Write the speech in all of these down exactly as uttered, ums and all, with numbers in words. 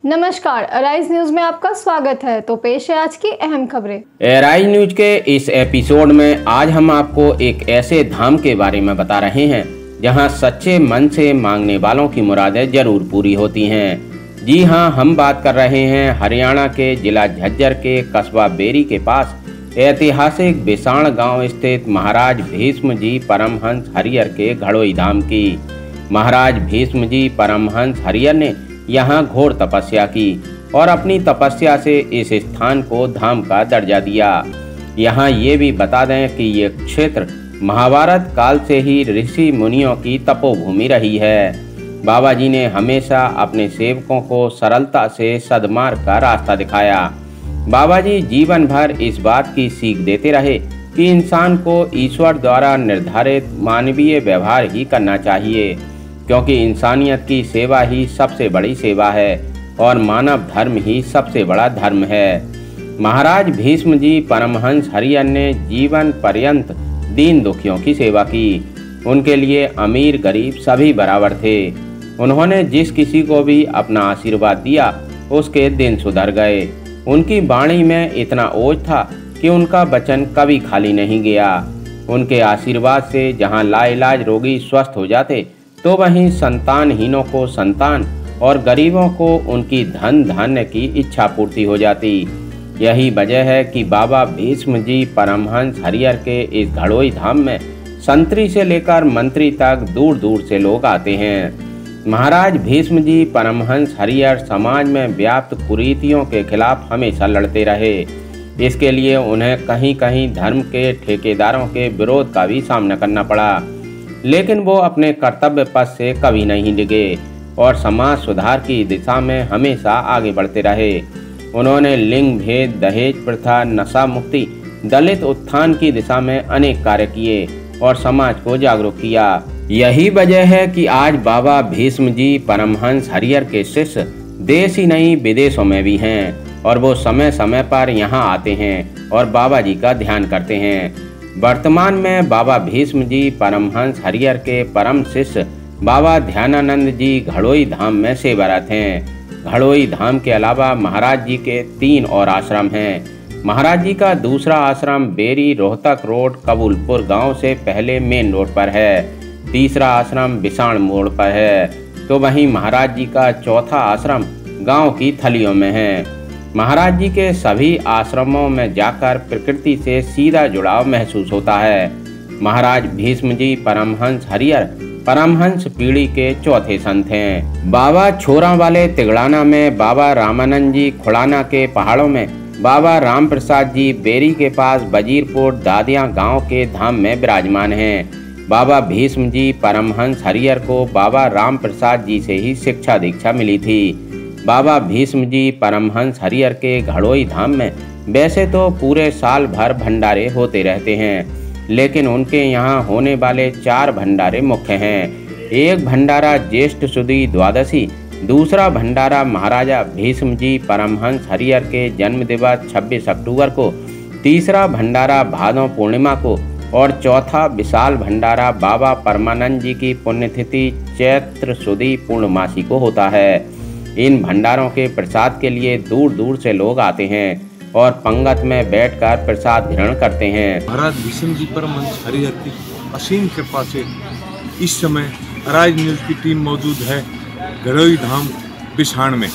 नमस्कार, arise news में आपका स्वागत है। तो पेश है आज की अहम खबरें। अराइज न्यूज के इस एपिसोड में आज हम आपको एक ऐसे धाम के बारे में बता रहे हैं जहां सच्चे मन से मांगने वालों की मुरादें जरूर पूरी होती हैं। जी हां, हम बात कर रहे हैं हरियाणा के जिला झज्जर के कस्बा बेरी के पास ऐतिहासिक बिसाण गांव स्थित महाराज भीष्म जी परमहंस हरिहर के घड़ोई धाम की। महाराज भीष्म जी परमहंस हरिहर ने यहाँ घोर तपस्या की और अपनी तपस्या से इस स्थान को धाम का दर्जा दिया। यहाँ ये भी बता दें कि ये क्षेत्र महाभारत काल से ही ऋषि मुनियों की तपोभूमि रही है। बाबा जी ने हमेशा अपने सेवकों को सरलता से सद्मार्ग का रास्ता दिखाया। बाबा जी जीवन भर इस बात की सीख देते रहे कि इंसान को ईश्वर द्वारा निर्धारित मानवीय व्यवहार ही करना चाहिए, क्योंकि इंसानियत की सेवा ही सबसे बड़ी सेवा है और मानव धर्म ही सबसे बड़ा धर्म है। महाराज भीष्म जी परमहंस हरिहर ने जीवन पर्यंत दीन दुखियों की सेवा की। उनके लिए अमीर गरीब सभी बराबर थे। उन्होंने जिस किसी को भी अपना आशीर्वाद दिया उसके दिन सुधर गए। उनकी वाणी में इतना ओज था कि उनका वचन कभी खाली नहीं गया। उनके आशीर्वाद से जहाँ लाइलाज रोगी स्वस्थ हो जाते तो वहीं संतानहीनों को संतान और गरीबों को उनकी धन धान्य की इच्छा पूर्ति हो जाती। यही वजह है कि बाबा भीष्म जी परमहंस हरिहर के इस घड़ोई धाम में संतरी से लेकर मंत्री तक दूर दूर से लोग आते हैं। महाराज भीष्म जी परमहंस हरिहर समाज में व्याप्त कुरीतियों के खिलाफ हमेशा लड़ते रहे। इसके लिए उन्हें कहीं कहीं धर्म के ठेकेदारों के विरोध का भी सामना करना पड़ा, लेकिन वो अपने कर्तव्य पथ से कभी नहीं डिगे और समाज सुधार की दिशा में हमेशा आगे बढ़ते रहे। उन्होंने लिंग भेद, दहेज प्रथा, नशा मुक्ति, दलित उत्थान की दिशा में अनेक कार्य किए और समाज को जागरूक किया। यही वजह है कि आज बाबा भीष्म जी परमहंस हरिहर के शिष्य देश ही नहीं विदेशों में भी हैं और वो समय समय पर यहाँ आते हैं और बाबा जी का ध्यान करते हैं। वर्तमान में बाबा भीष्म जी परमहंस हरिहर के परम शिष्य बाबा ध्यानानंद जी घड़ोई धाम में सेवारत हैं। घड़ोई धाम के अलावा महाराज जी के तीन और आश्रम हैं। महाराज जी का दूसरा आश्रम बेरी रोहतक रोड कबूलपुर गांव से पहले मेन रोड पर है। तीसरा आश्रम बिसाण मोड़ पर है, तो वहीं महाराज जी का चौथा आश्रम गांव की थलियों में है। महाराज जी के सभी आश्रमों में जाकर प्रकृति से सीधा जुड़ाव महसूस होता है। महाराज भीष्म जी परमहंस हरिहर परमहंस पीढ़ी के चौथे संत हैं। बाबा छोरा वाले तिगड़ाना में, बाबा रामानंद जी खुड़ाना के पहाड़ों में, बाबा राम प्रसाद जी बेरी के पास बजीरपुर दादियां गांव के धाम में विराजमान हैं। बाबा भीष्म जी परमहंस हरिहर को बाबा राम प्रसाद जी से ही शिक्षा दीक्षा मिली थी। बाबा भीष्म जी परमहंस हरिहर के घड़ोई धाम में वैसे तो पूरे साल भर भंडारे होते रहते हैं, लेकिन उनके यहाँ होने वाले चार भंडारे मुख्य हैं। एक भंडारा ज्येष्ठ सुदी द्वादशी, दूसरा भंडारा महाराजा भीष्म जी परमहंस हरिहर के जन्म दिवस छब्बीस अक्टूबर को, तीसरा भंडारा भादों पूर्णिमा को और चौथा विशाल भंडारा बाबा परमानंद जी की पुण्यतिथि चैत्र सुदी पूर्णमासी को होता है। इन भंडारों के प्रसाद के लिए दूर दूर से लोग आते हैं और पंगत में बैठकर प्रसाद ग्रहण करते हैं। महाराज भीष्म जी परमहंस हरिहर की असीम कृपा से इस समय अराइज न्यूज की टीम मौजूद है घड़ोई धाम बिसाण में।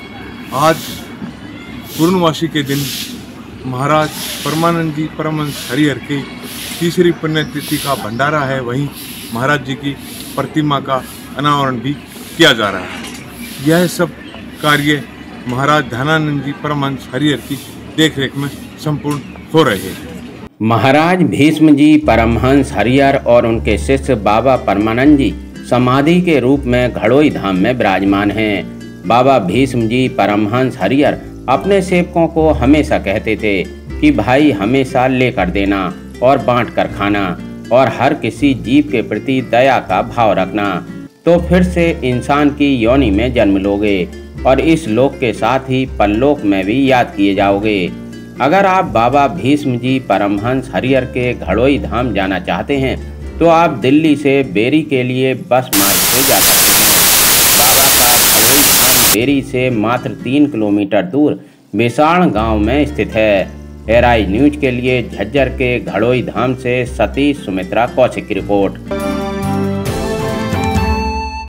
आज पूर्णमासी के दिन महाराज परमानंद जी परमहंस हरिहर की तीसरी पुण्यतिथि का भंडारा है। वहीं महाराज जी की प्रतिमा का अनावरण भी किया जा रहा है। यह सब कार्य महाराज ध्यानानंद जी परमहंस हरिहर की देखरेख में संपूर्ण हो रहे हैं। महाराज भीष्म जी परमहंस हरिहर और उनके शिष्य बाबा परमानंद जी समाधि के रूप में घड़ोई धाम में विराजमान हैं। बाबा भीष्म जी परमहंस हरिहर अपने सेवकों को हमेशा कहते थे कि भाई हमेशा लेकर देना और बांट कर खाना और हर किसी जीव के प्रति दया का भाव रखना, तो फिर से इंसान की योनि में जन्म लोगे और इस लोक के साथ ही परलोक में भी याद किए जाओगे। अगर आप बाबा भीष्म जी परमहंस हरिहर के घड़ोई धाम जाना चाहते हैं तो आप दिल्ली से बेरी के लिए बस मार्ग से जा सकते हैं। बाबा का घड़ोई धाम डेरी से मात्र तीन किलोमीटर दूर बिसाण गांव में स्थित है। एराइज न्यूज के लिए झज्जर के घड़ोई धाम से सतीश सुमित्रा कौशिक की रिपोर्ट।